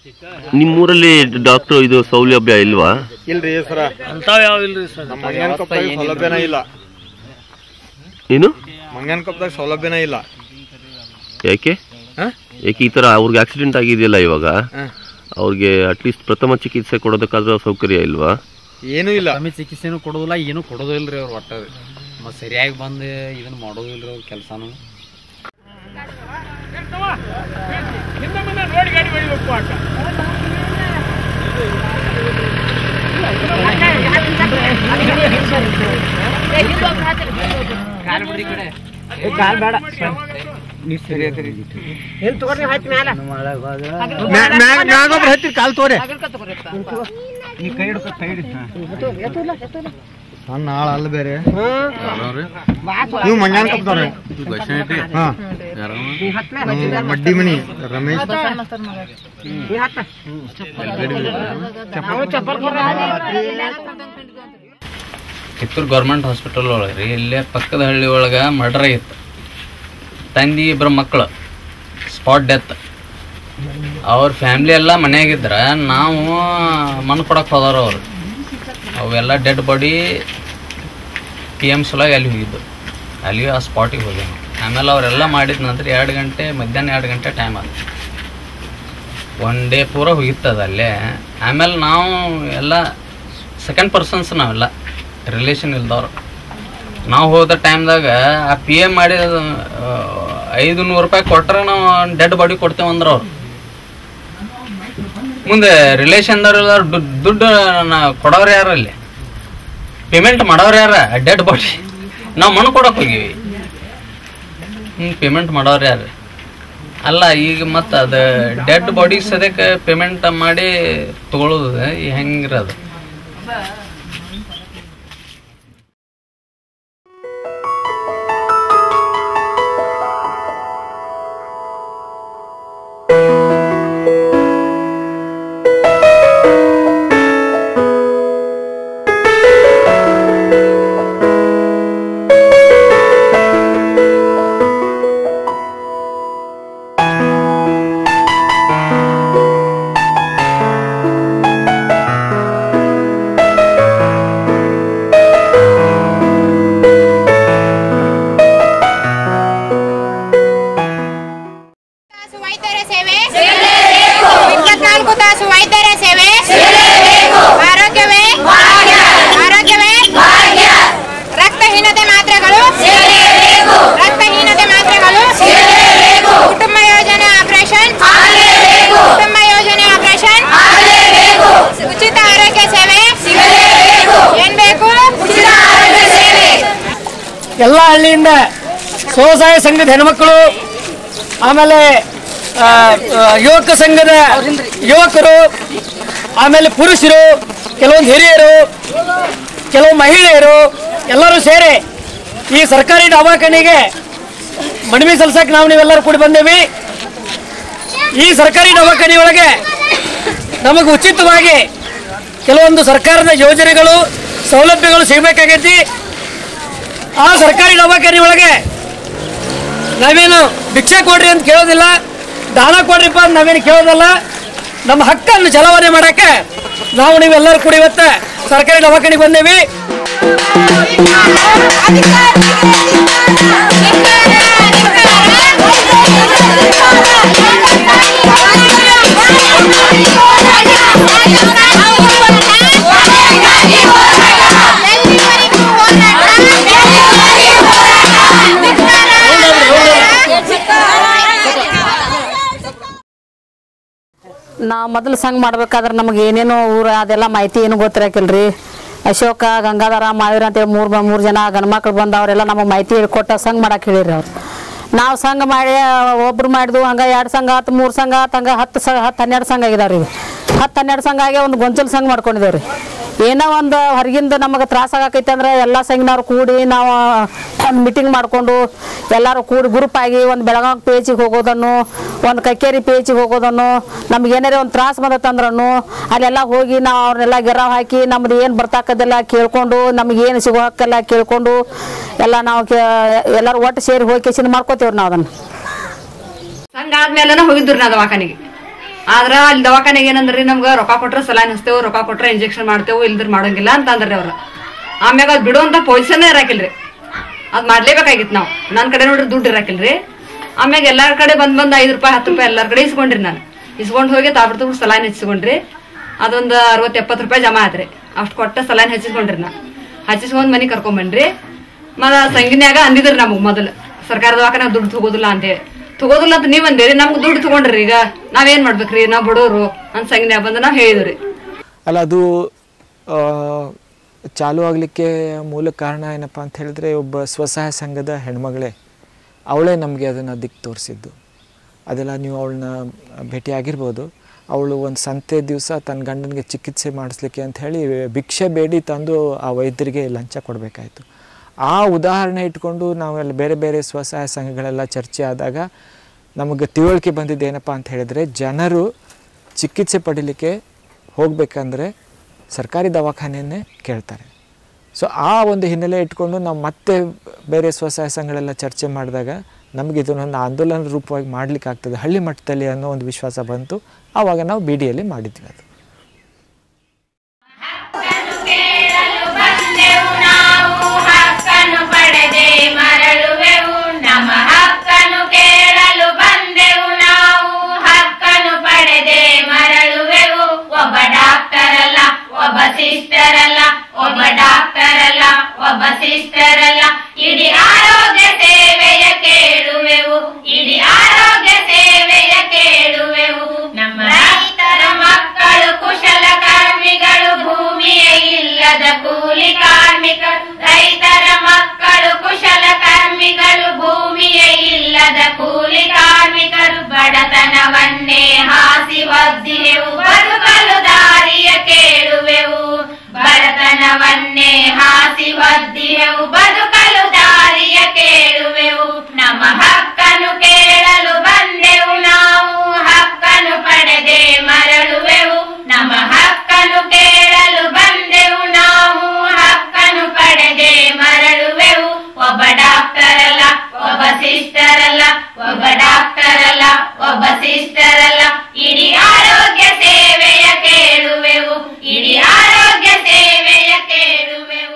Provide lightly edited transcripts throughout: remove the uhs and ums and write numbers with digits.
ನಿಮ್ಮೂರಲ್ಲಿ ಡಾಕ್ಟರ್ ಇದು ಸೌಲಭ್ಯ ಇಲ್ವಾ? ಇಲ್ರಿ ಸರ, ಅಂತಾವ್ ಯಾವ ಇಲ್ರಿ ಸರ್. ನಮ್ಮ ಮಂಗನಕೊಪ್ಪದಾಗ ಸೌಲಭ್ಯನೇ ಇಲ್ಲ. ಏನು ಮಂಗನಕೊಪ್ಪದಾಗ ಸೌಲಭ್ಯನೇ ಇಲ್ಲ. ಯಾಕೆ ಯಾಕೆ ಈ ಥರ ಅವ್ರಿಗೆ ಆಕ್ಸಿಡೆಂಟ್ ಆಗಿದೆಯಲ್ಲ ಇವಾಗ, ಅವ್ರಿಗೆ ಅಟ್ಲೀಸ್ಟ್ ಪ್ರಥಮ ಚಿಕಿತ್ಸೆ ಕೊಡೋದಕ್ಕಾದ್ರೂ ಸೌಕರ್ಯ ಇಲ್ವಾ? ಏನೂ ಇಲ್ಲ. ಪ್ರಥಮ ಚಿಕಿತ್ಸೆನೂ ಕೊಡೋದಿಲ್ಲ, ಏನು ಕೊಡೋದು ಇಲ್ರಿ ಅವ್ರು. ಒಟ್ಟ ಮತ್ತೆ ಸರಿಯಾಗಿ ಬಂದು ಇದನ್ನ ಮಾಡೋದು ಇಲ್ರಿ ಅವ್ರ ಕೆಲಸನೂ. ಕಾಲ್ ತೋರೆ ಸಣ್ಣ ಆಳ ಅಲ್ಲ ಬೇರೆ. ನೀವು ಮಂಗನಕೊಪ್ಪದವ್ರೆ? ಮಡ್ಡಿ ಮನಿ ರಮೇಶ್. ಕಿತ್ತೂರು ಗೌರ್ಮೆಂಟ್ ಹಾಸ್ಪಿಟಲ್ ಒಳಗೆ ರೀ, ಇಲ್ಲೇ ಪಕ್ಕದ ಹಳ್ಳಿ ಒಳಗೆ ಮರ್ಡರ್ ಆಗಿತ್ತು. ತಂದೆ ಇಬ್ಬರು ಮಕ್ಕಳು ಸ್ಪಾಟ್ ಡೆತ್. ಅವ್ರ ಫ್ಯಾಮ್ಲಿ ಎಲ್ಲ ಮನೆಯಾಗಿದ್ರೆ ನಾವು ಮಣ್ಣು ಕೊಡಕ್ಕೆ ಹೋದವ್ರು ಅವರು. ಅವೆಲ್ಲ ಡೆಡ್ ಬಾಡಿ PMC ಒಳಗೆ ಅಲ್ಲಿ ಹೋಗಿದ್ದು. ಅಲ್ಲಿ ಆ ಸ್ಪಾಟಿಗೆ ಹೋಗಿ ಆಮೇಲೆ ಅವರೆಲ್ಲ ಮಾಡಿದ ನಂತರ 2 ಗಂಟೆ ಮಧ್ಯಾಹ್ನ 2 ಗಂಟೆ ಟೈಮ್ ಆಗುತ್ತೆ. 1 ಡೇ ಪೂರ ಹೋಗಿತ್ತದ ಅಲ್ಲೇ. ಆಮೇಲೆ ನಾವು ಎಲ್ಲ ಸೆಕೆಂಡ್ ಪರ್ಸನ್ಸ್, ನಾವೆಲ್ಲ ರಿಲೇಷನ್ ಇಲ್ದವ್ರು. ನಾವು ಹೋದ ಟೈಮ್ದಾಗ ಆ PM ಮಾಡಿ 500 ರೂಪಾಯಿ ಕೊಟ್ಟರೆ ನಾವು ಡೆಡ್ ಬಾಡಿ ಕೊಡ್ತೇವೆ ಅಂದ್ರೆ ಅವ್ರು ಮುಂದೆ ರಿಲೇಷನ್ದವ್ರು ದುಡ್ಡು ಕೊಡೋರು ಯಾರು? ಅಲ್ಲಿ ಪೇಮೆಂಟ್ ಮಾಡೋರು ಯಾರ? ಡೆಡ್ ಬಾಡಿ ನಾವು ಮಣ್ಣು ಕೊಡಕ್ಕೆ ಹೋಗಿವಿ, ಪೇಮೆಂಟ್ ಮಾಡೋರು ಯಾರು? ಅಲ್ಲ ಈಗ ಮತ್ತು ಅದು ಡೆಡ್ ಬಾಡಿ ಸದ್ಯಕ್ಕೆ ಪೇಮೆಂಟ್ ಮಾಡಿ ತೊಗೊಳೋದು ಹೆಂಗಿರೋದು? ಎಲ್ಲ ಹಳ್ಳಿಯಿಂದ ಸ್ವಸಹಾಯ ಸಂಘದ ಹೆಣ್ಮಕ್ಳು, ಆಮೇಲೆ ಯುವಕ ಸಂಘದ ಯುವಕರು, ಆಮೇಲೆ ಪುರುಷರು, ಕೆಲವೊಂದು ಹಿರಿಯರು, ಕೆಲವು ಮಹಿಳೆಯರು ಎಲ್ಲರೂ ಸೇರಿ ಈ ಸರ್ಕಾರಿ ದವಾಖಾನೆಗೆ ಮನವಿ ಸಲ್ಲಿಸಕ್ಕೆ ನಾವು ನೀವೆಲ್ಲರೂ ಕೂಡಿ ಬಂದೇವಿ. ಈ ಸರ್ಕಾರಿ ದವಾಖಾನೆ ಒಳಗೆ ನಮಗೆ ಉಚಿತವಾಗಿ ಕೆಲವೊಂದು ಸರ್ಕಾರದ ಯೋಜನೆಗಳು ಸೌಲಭ್ಯಗಳು ಸಿಗಬೇಕಾಗೈತಿ. ಆ ಸರ್ಕಾರಿ ದವಾಖಾನೆ ಒಳಗೆ ನಾವೇನು ಭಿಕ್ಷೆ ಕೊಡ್ರಿ ಅಂತ ಕೇಳೋದಿಲ್ಲ, ದಾನ ಕೊಡ್ರಿಪ್ಪ ಅಂತ ನಾವೇನು ಕೇಳೋದಲ್ಲ. ನಮ್ಮ ಹಕ್ಕನ್ನು ಚಲಾವಣೆ ಮಾಡೋಕ್ಕೆ ನಾವು ನೀವೆಲ್ಲರೂ ಕೂಡಿ ಇವತ್ತು ಸರ್ಕಾರಿ ದವಾಖಾನೆಗೆ ಬಂದೇವಿ. ನಾವು ಮೊದಲು ಸಂಘ ಮಾಡ್ಬೇಕಾದ್ರೆ ನಮಗೆ ಏನೇನೋ ಊರು ಅದೆಲ್ಲ ಮಾಹಿತಿ ಏನು ಗೊತ್ತಿರಕಿಲ್ರಿ. ಅಶೋಕ, ಗಂಗಾಧರ, ಮಾವೀರ ಅಂತೇಳಿ ಮೂರು ಜನ ಗಂಡ್ಮಕ್ಳು ಬಂದು ಅವರೆಲ್ಲ ನಮಗೆ ಮಾಹಿತಿ ಹೇಳ್ಕೊಟ್ಟು ಸಂಘ ಮಾಡಕ್ಕೆ ಹೇಳಿರಿ ಅವ್ರು. ನಾವು ಸಂಘ ಮಾಡಿ ಒಬ್ರು ಮಾಡಿದ್ವು, ಹಂಗೆ 2 ಸಂಘ ಆಯ್ತು, 3 ಸಂಘ ಆಯ್ತು, ಹಂಗೆ 10-12 ಸಂಘ ಆಗಿದಾವ್ರಿ. 10-12 ಸಂಘ ಆಗಿ ಒಂದು ಗೊಂಚಲು ಸಂಘ ಮಾಡ್ಕೊಂಡಿದ್ದೇವ್ರಿ. ಏನೋ ಒಂದು ಹೊರಗಿಂದ ನಮಗೆ ತ್ರಾಸ ಆಗೈತೆ ಅಂದ್ರೆ ಎಲ್ಲ ಸಂಘನವ್ರು ಕೂಡಿ ನಾವು ಮೀಟಿಂಗ್ ಮಾಡಿಕೊಂಡು ಎಲ್ಲರೂ ಕೂಡಿ ಗ್ರೂಪ್ ಆಗಿ ಒಂದು ಬೆಳಗಾವಿ ಪೇಜಿಗೆ ಹೋಗೋದನ್ನು, ಒಂದು ಕಕ್ಕೇರಿ ಪೇಜಿಗೆ ಹೋಗೋದನ್ನು, ನಮ್ಗೆ ಏನಾರೇ ಒಂದು ತ್ರಾಸ ಬಂದತ್ತಂದ್ರೂ ಅಲ್ಲೆಲ್ಲ ಹೋಗಿ ನಾವು ಅವ್ರನ್ನೆಲ್ಲ ಗೆರಾವ್ ಹಾಕಿ ನಮ್ದು ಏನು ಬರ್ತಾಕದೆಲ್ಲ ಕೇಳ್ಕೊಂಡು, ನಮಗೇನು ಸಿಗೋ ಹಕ್ಕೆಲ್ಲ ಕೇಳ್ಕೊಂಡು ಎಲ್ಲ ನಾವು ಎಲ್ಲರೂ ಒಟ್ಟು ಸೇರಿ ಹೋಗಿ ಮಾಡ್ಕೋತೀವ್ರಿ ನಾವು. ಅದನ್ನು ಸಂಘ ಆದ್ಮೇಲೆ ಹೋಗಿದ್ರು ನಾ ದವಾಖಾನಿಗೆ. ಆದ್ರ ಅಲ್ಲಿ ದವಾಖಾನೆಗೆ ಏನಂದ್ರಿ ನಮ್ಗೆ ರೊಕ್ಕ ಕೊಟ್ರೆ ಸಲಾನ್ ಹಚ್ತೇವೆ, ರೊಕ್ಕ ಕೊಟ್ರೆ ಇಂಜೆಕ್ಷನ್ ಮಾಡ್ತೇವೆ, ಇಲ್ದ್ರ ಮಾಡಂಗಿಲ್ಲ ಅಂತ ಅಂದ್ರಿ ಅವ್ರು. ಆಮ್ಯಾಗ ಅದ್ ಬಿಡುವಂತ ಪೊಸಿಷನ್ ಇರಾಕಿಲ್ರಿ, ಅದ್ ಮಾಡ್ಲೇಬೇಕಾಗಿತ್ತು ನಾವು. ನನ್ನ ಕಡೆ ನೋಡ್ರಿ ದುಡ್ಡು ಇರಾಕಿಲ್ರಿ. ಆಮ್ಯಾಗ ಎಲ್ಲಾರ ಕಡೆ ಬಂದ್ 5 ರೂಪಾಯಿ 10 ರೂಪಾಯಿ ಎಲ್ಲಾರ ಕಡೆ ಇಸ್ಕೊಂಡ್ರಿ. ನಾನು ಇಸ್ಕೊಂಡ್ ಹೋಗಿ ತಾಬಡ್ತು ಸಲಾನ್ ಹಚ್ಚಿಸ್ಕೊಂಡ್ರಿ. ಅದೊಂದು 60-70 ರೂಪಾಯಿ ಜಮಾ ಆತ್ರಿ. ಅಷ್ಟು ಕೊಟ್ಟ ಸಲಾನ್ ಹಚ್ಚಿಸ್ಕೊಂಡ್ರಿ. ನಾ ಹಚ್ಚಿಸ್ಕೊಂಡ್ ಮನಿ ಕರ್ಕೊಂಬನ್ರಿ. ಮತ್ತ ಸಂಗಿನ್ಯಾಗ ಅಂದಿದ್ರಿ ನಮಗ್ ಮೊದಲು ಸರ್ಕಾರ ದವಾಖಾನೆ ದುಡ್ಡು ತಗೋದಿಲ್ಲ ಅಂತೇಳಿ. ತಗೋದಿಲ್ಲ ಅಂತ ನೀವ್ ಅಂದೇರಿ, ನಮ್ಗೆ ದುಡ್ಡು ತಗೊಂಡ್ರಿ. ಈಗ ನಾವೇನ್ ಮಾಡ್ಬೇಕ್ರಿ, ನಾವ್ ಬಡೋರು ಅಂತ ಸಂಗಿನ್ಯಾಗ ಬಂದು ನಾವ್ ಹೇಳಿದ್ರಿ. ಅಲ್ಲ, ಅದು ಚಾಲು ಆಗಲಿಕ್ಕೆ ಮೂಲ ಕಾರಣ ಏನಪ್ಪ ಅಂತ ಹೇಳಿದ್ರೆ, ಒಬ್ಬ ಸ್ವಸಹಾಯ ಸಂಘದ ಹೆಣ್ಮಗಳೇ ಅವಳೇ ನಮಗೆ ಅದನ್ನು ದಿಕ್ಕು ತೋರಿಸಿದ್ದು. ಅದೆಲ್ಲ ನೀವು ಅವಳನ್ನ ಭೇಟಿಯಾಗಿರ್ಬೋದು. ಅವಳು ಒಂದು ಸಂತೆ ದಿವಸ ತನ್ನ ಗಂಡನಿಗೆ ಚಿಕಿತ್ಸೆ ಮಾಡಿಸ್ಲಿಕ್ಕೆ ಅಂತ ಹೇಳಿ ಭಿಕ್ಷೆ ಬೇಡಿ ತಂದು ಆ ವೈದ್ಯರಿಗೆ ಲಂಚ ಕೊಡಬೇಕಾಯಿತು. ಆ ಉದಾಹರಣೆ ಇಟ್ಕೊಂಡು ನಾವೆಲ್ಲ ಬೇರೆ ಬೇರೆ ಸ್ವಸಹಾಯ ಸಂಘಗಳೆಲ್ಲ ಚರ್ಚೆ ಆದಾಗ ನಮಗೆ ತಿಳುವಳಿಕೆ ಬಂದಿದ್ದು ಏನಪ್ಪ ಅಂತ ಹೇಳಿದರೆ, ಜನರು ಚಿಕಿತ್ಸೆ ಪಡೀಲಿಕ್ಕೆ ಹೋಗಬೇಕಂದ್ರೆ ಸರ್ಕಾರಿ ದವಾಖಾನೆಯನ್ನೇ ಕೇಳ್ತಾರೆ. ಸೊ ಆ ಒಂದು ಹಿನ್ನೆಲೆ ಇಟ್ಕೊಂಡು ನಾವು ಮತ್ತೆ ಬೇರೆ ಸ್ವಸಹಾಯ ಸಂಘಗಳೆಲ್ಲ ಚರ್ಚೆ ಮಾಡಿದಾಗ ನಮಗೆ ಇದನ್ನೊಂದು ಆಂದೋಲನ ರೂಪವಾಗಿ ಮಾಡಲಿಕ್ಕೆ ಆಗ್ತದೆ ಹಳ್ಳಿ ಮಟ್ಟದಲ್ಲಿ ಅನ್ನೋ ಒಂದು ವಿಶ್ವಾಸ ಬಂತು. ಆವಾಗ ನಾವು BDಯಲ್ಲಿ ಮಾಡಿದ್ವಿ. ಅದು ಇಡೀ ಆರೋಗ್ಯ ಸೇವೆಯ ಕೇಳುವೆವು, ಇಡೀ ಆರೋಗ್ಯ ಸೇವೆಯ ಕೇಳುವೆವು. ನಮ್ಮ ರೈತರ ಮಕ್ಕಳು ಕುಶಲ ಕರ್ಮಿಗಳು, ಭೂಮಿಯ ಇಲ್ಲದ ಕೂಲಿ ಕಾರ್ಮಿಕರು. ರೈತರ ಮಕ್ಕಳು ಕುಶಲ ಕರ್ಮಿಗಳು, ಭೂಮಿಯ ಇಲ್ಲದ ಕೂಲಿ ಕಾರ್ಮಿಕರು. ಬಡತನವನ್ನೇ ಹಾಸಿ ಒದ್ದಿದೆವು, ಬದುಕಲು ದಾರಿಯ ಕೇಳುವೆವು. ಬಡತನವನ್ನೇ ಹಾಸಿ ಒದ್ದಿದೆವು, ಬದುಕಲು ದಾರಿಯ ಕೇಳುವೆವು. ನಮ್ಮ ಹಕ್ಕನ್ನು ಕೇಳಲು ಬಂದೆವು ನಾವು, ಹಕ್ಕನ್ನು ಪಡೆದೇ ಮರಳುವೆವು. ನಮ್ಮ ಹಕ್ಕನ್ನು ಕೇಳಲು ಬಂದೆವು ನಾವು, ಹಕ್ಕನ್ನು ಪಡೆದೇ ಮರಳುವೆವು. ಒಬ್ಬ ಡಾಕ್ಟರ್ ಅಲ್ಲ, ಒಬ್ಬ ಸಿಸ್ಟರ್ ಅಲ್ಲ, ಒಬ್ಬ ಡಾಕ್ಟರ್ ಅಲ್ಲ, ಒಬ್ಬ ಸಿಸ್ಟರ್ ಅಲ್ಲ, ಇಡೀ ಆರೋಗ್ಯ ಸೇವೆಯ ಕೇಳುವೆವು, ಇಡೀ ಆರೋಗ್ಯ ಸೇವೆಯ ಕೇಳುವೆವು.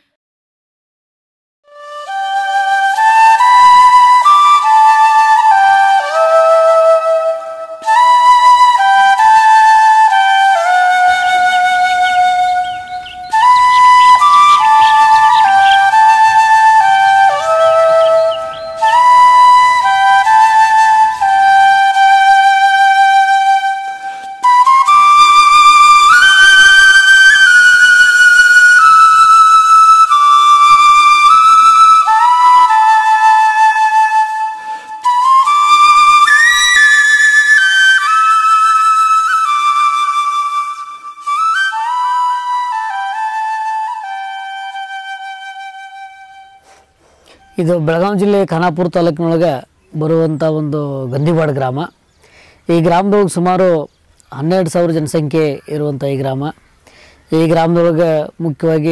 ಇದು ಬೆಳಗಾವಿ ಜಿಲ್ಲೆ ಖಾನಾಪುರ ತಾಲೂಕಿನೊಳಗೆ ಬರುವಂಥ ಒಂದು ಗಂದಿವಾಡ ಗ್ರಾಮ. ಈ ಗ್ರಾಮದೊಳಗೆ ಸುಮಾರು 12,000 ಜನಸಂಖ್ಯೆ ಇರುವಂಥ ಈ ಗ್ರಾಮ. ಈ ಗ್ರಾಮದೊಳಗೆ ಮುಖ್ಯವಾಗಿ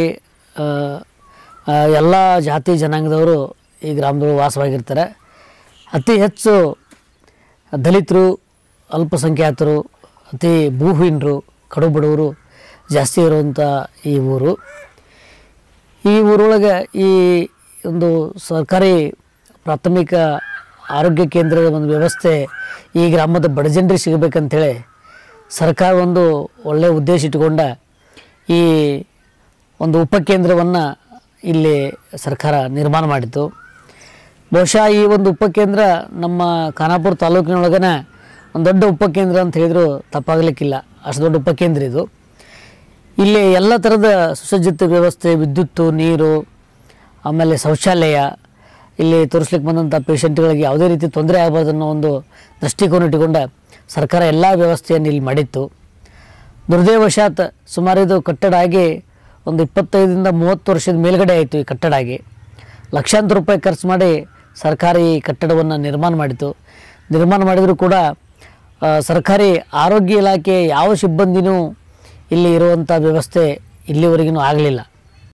ಎಲ್ಲ ಜಾತಿ ಜನಾಂಗದವರು ಈ ಗ್ರಾಮದೊಳಗೆ ವಾಸವಾಗಿರ್ತಾರೆ. ಅತಿ ಹೆಚ್ಚು ದಲಿತರು, ಅಲ್ಪಸಂಖ್ಯಾತರು, ಅತಿ ಭೂಹೀನರು, ಕಡು ಬಡವರು ಜಾಸ್ತಿ ಇರುವಂಥ ಈ ಊರು. ಈ ಊರೊಳಗೆ ಈ ಒಂದು ಸರ್ಕಾರಿ ಪ್ರಾಥಮಿಕ ಆರೋಗ್ಯ ಕೇಂದ್ರದ ಒಂದು ವ್ಯವಸ್ಥೆ ಈ ಗ್ರಾಮದ ಬಡ ಜನರಿಗೆ ಸಿಗಬೇಕಂತೇಳಿ ಸರ್ಕಾರ ಒಂದು ಒಳ್ಳೆಯ ಉದ್ದೇಶ ಇಟ್ಟುಕೊಂಡ ಈ ಒಂದು ಉಪಕೇಂದ್ರವನ್ನು ಇಲ್ಲಿ ಸರ್ಕಾರ ನಿರ್ಮಾಣ ಮಾಡಿತು. ಬಹುಶಃ ಈ ಒಂದು ಉಪಕೇಂದ್ರ ನಮ್ಮ ಖಾನಾಪುರ ತಾಲೂಕಿನೊಳಗನ ಒಂದು ದೊಡ್ಡ ಉಪಕೇಂದ್ರ ಅಂತ ಹೇಳಿದ್ರು ತಪ್ಪಾಗಲಿಕ್ಕಿಲ್ಲ. ಅಷ್ಟು ದೊಡ್ಡ ಉಪಕೇಂದ್ರ ಇದು. ಇಲ್ಲಿ ಎಲ್ಲ ಥರದ ಸುಸಜ್ಜಿತ ವ್ಯವಸ್ಥೆ, ವಿದ್ಯುತ್ತು, ನೀರು, ಆಮೇಲೆ ಶೌಚಾಲಯ, ಇಲ್ಲಿ ತೋರಿಸ್ಲಿಕ್ಕೆ ಬಂದಂಥ ಪೇಷಂಟ್ಗಳಿಗೆ ಯಾವುದೇ ರೀತಿ ತೊಂದರೆ ಆಗಬಾರ್ದು ಅನ್ನೋ ಒಂದು ದೃಷ್ಟಿಕೋನ ಇಟ್ಟುಕೊಂಡ ಸರ್ಕಾರ ಎಲ್ಲ ವ್ಯವಸ್ಥೆಯನ್ನು ಇಲ್ಲಿ ಮಾಡಿತ್ತು. ದುರ್ದೈವಶಾತ್ ಸುಮಾರು ಇದು ಕಟ್ಟಡ ಆಗಿ ಒಂದು 25-30 ವರ್ಷದ ಮೇಲ್ಗಡೆ ಆಯಿತು. ಈ ಕಟ್ಟಡ ಆಗಿ ಲಕ್ಷಾಂತರ ರೂಪಾಯಿ ಖರ್ಚು ಮಾಡಿ ಸರ್ಕಾರಿ ಕಟ್ಟಡವನ್ನು ನಿರ್ಮಾಣ ಮಾಡಿತು. ನಿರ್ಮಾಣ ಮಾಡಿದರೂ ಕೂಡ ಸರ್ಕಾರಿ ಆರೋಗ್ಯ ಇಲಾಖೆ ಯಾವ ಸಿಬ್ಬಂದಿನೂ ಇಲ್ಲಿ ಇರುವಂಥ ವ್ಯವಸ್ಥೆ ಇಲ್ಲಿವರೆಗೂ ಆಗಲಿಲ್ಲ.